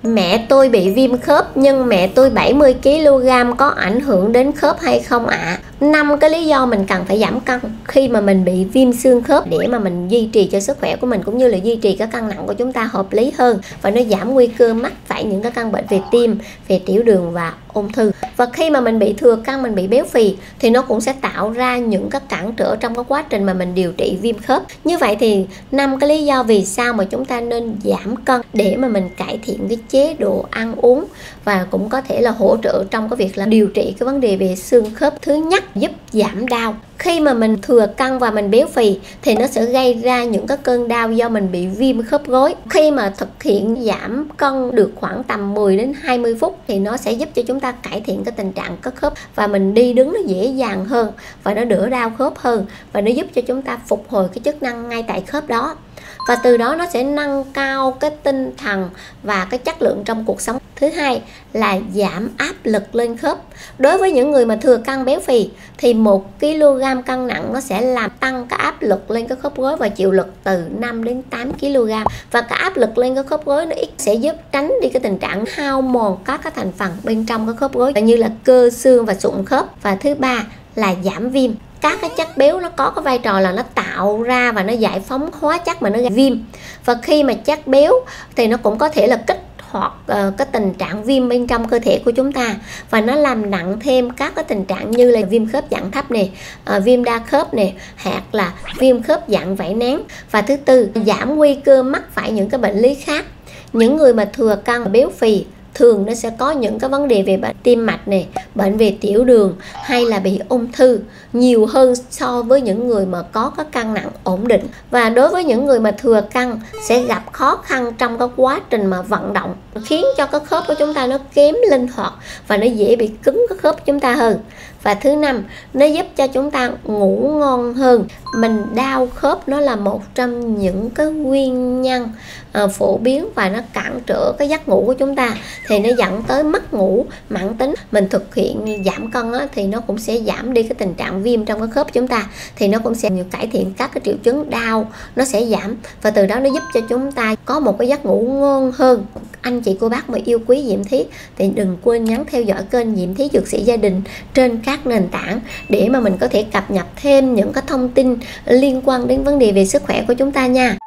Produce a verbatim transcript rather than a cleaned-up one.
Mẹ tôi bị viêm khớp nhưng mẹ tôi bảy mươi ki lô gam có ảnh hưởng đến khớp hay không ạ? À? năm cái lý do mình cần phải giảm cân khi mà mình bị viêm xương khớp để mà mình duy trì cho sức khỏe của mình cũng như là duy trì cái cân nặng của chúng ta hợp lý hơn, và nó giảm nguy cơ mắc phải những cái căn bệnh về tim, về tiểu đường và ung thư. Và khi mà mình bị thừa cân, mình bị béo phì thì nó cũng sẽ tạo ra những cái cản trở trong cái quá trình mà mình điều trị viêm khớp. Như vậy thì năm cái lý do vì sao mà chúng ta nên giảm cân để mà mình cải thiện cái chế độ ăn uống và cũng có thể là hỗ trợ trong cái việc là điều trị cái vấn đề về xương khớp. Thứ nhất, giúp giảm đau. Khi mà mình thừa cân và mình béo phì thì nó sẽ gây ra những cái cơn đau do mình bị viêm khớp gối. Khi mà thực hiện giảm cân được khoảng tầm mười đến hai mươi phút thì nó sẽ giúp cho chúng ta cải thiện cái tình trạng các khớp và mình đi đứng nó dễ dàng hơn và nó đỡ đau khớp hơn, và nó giúp cho chúng ta phục hồi cái chức năng ngay tại khớp đó. Và từ đó nó sẽ nâng cao cái tinh thần và cái chất lượng trong cuộc sống. Thứ hai là giảm áp lực lên khớp. Đối với những người mà thừa cân béo phì thì một ki lô gam cân nặng nó sẽ làm tăng cái áp lực lên cái khớp gối và chịu lực từ năm đến tám ki lô gam. Và cái áp lực lên cái khớp gối nó ít sẽ giúp tránh đi cái tình trạng hao mòn các cái thành phần bên trong cái khớp gối như là cơ xương và sụn khớp. Và thứ ba là giảm viêm. Các cái chất béo nó có cái vai trò là nó tạo ra và nó giải phóng hóa chất mà nó gây viêm, và khi mà chất béo thì nó cũng có thể là kích hoạt uh, cái tình trạng viêm bên trong cơ thể của chúng ta, và nó làm nặng thêm các cái tình trạng như là viêm khớp dạng thấp nè, uh, viêm đa khớp nè, hoặc là viêm khớp dạng vảy nén. Và thứ tư, giảm nguy cơ mắc phải những cái bệnh lý khác. Những người mà thừa cân béo phì thường nó sẽ có những cái vấn đề về bệnh tim mạch này, bệnh về tiểu đường hay là bị ung thư nhiều hơn so với những người mà có cái cân nặng ổn định. Và đối với những người mà thừa cân sẽ gặp khó khăn trong cái quá trình mà vận động, khiến cho cái khớp của chúng ta nó kém linh hoạt và nó dễ bị cứng cái khớp của chúng ta hơn. Và thứ năm, nó giúp cho chúng ta ngủ ngon hơn. Mình đau khớp nó là một trong những cái nguyên nhân à, phổ biến và nó cản trở cái giấc ngủ của chúng ta, thì nó dẫn tới mất ngủ mãn tính. Mình thực hiện giảm cân á, thì nó cũng sẽ giảm đi cái tình trạng viêm trong cái khớp chúng ta, thì nó cũng sẽ cải thiện các cái triệu chứng đau, nó sẽ giảm, và từ đó nó giúp cho chúng ta có một cái giấc ngủ ngon hơn. Anh chị cô bác mà yêu quý Diệm Thí thì đừng quên nhấn theo dõi kênh Diệm Thí Dược Sĩ Gia Đình trên các nền tảng để mà mình có thể cập nhật thêm những cái thông tin liên quan đến vấn đề về sức khỏe của chúng ta nha.